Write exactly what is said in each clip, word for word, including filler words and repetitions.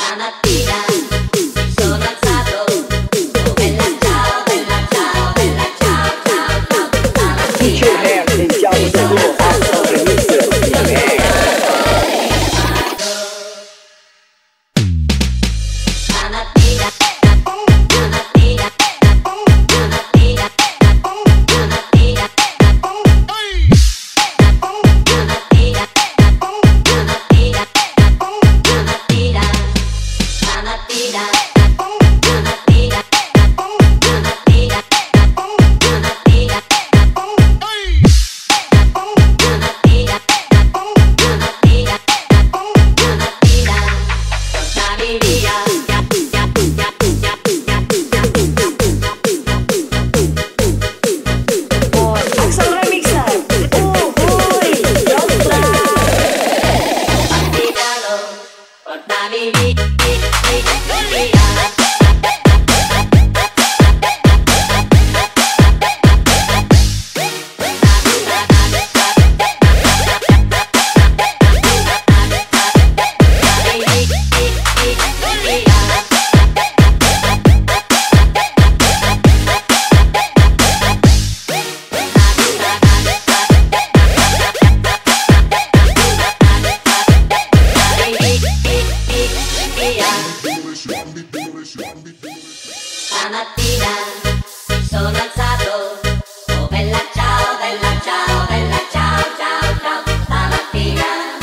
Stamattina mi sono alzato, oh bella ciao, bella ciao, bella ciao, ciao, ciao. Stamattina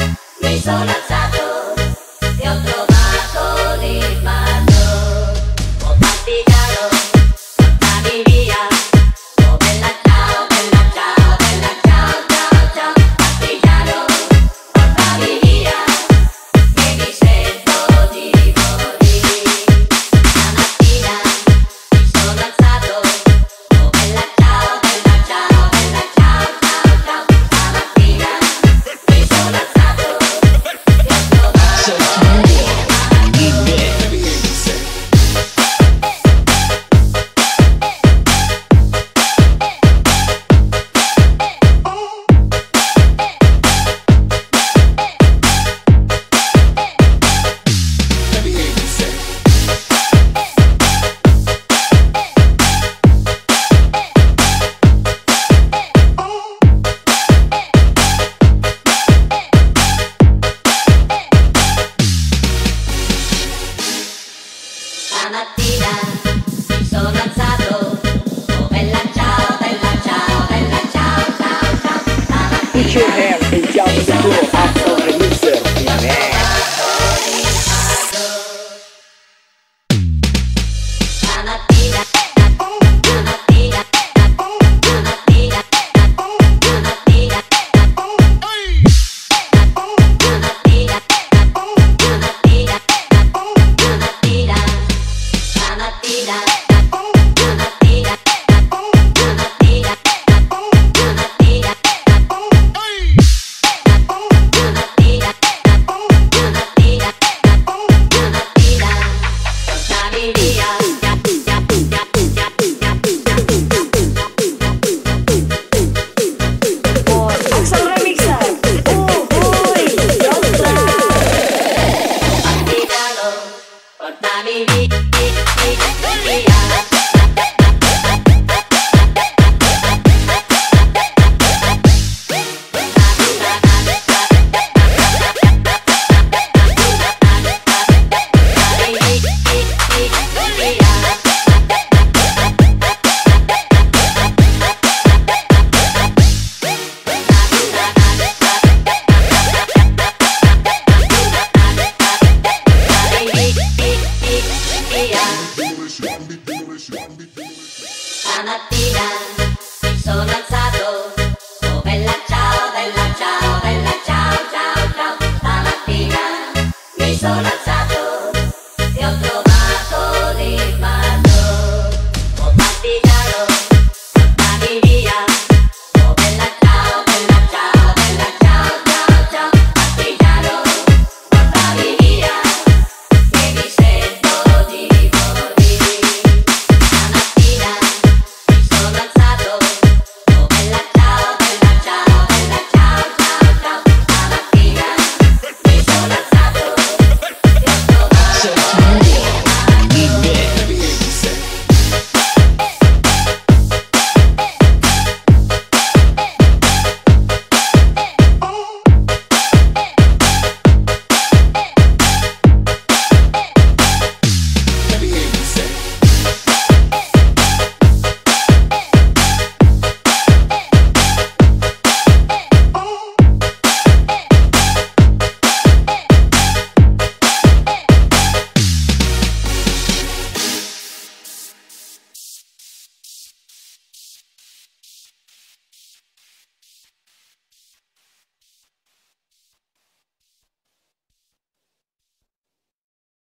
mi sono alzato e ho trovato l'invasor. Oh partigiano, portami via, oh bella ciao, bella ciao, bella ciao, ciao, ciao. Partigiano, portami via, che mi sento di morire. Stamattina mi sono alzato, oh bella ciao, bella ciao, bella ciao, ciao, ciao. Stamattina mi sono alzato e ho trovato Stamattina mi sono alzato, oh bella ciao, bella ciao, bella ciao, ciao, ciao. Put your hands and jump the floor, AgshalRemixer. Yeah. Stamattina, stamattina, stamattina, stamattina, stamattina, stamattina, stamattina, stamattina, stamattina, stamattina, stamattina, stamattina, stamattina, stamattina, portami via. AgshalRemixer. Oh, boy, Partigiano, portami via, via. Stamattina mi sono alzato, oh bella ciao, bella ciao, bella ciao, ciao, ciao. Stamattina mi sono alzato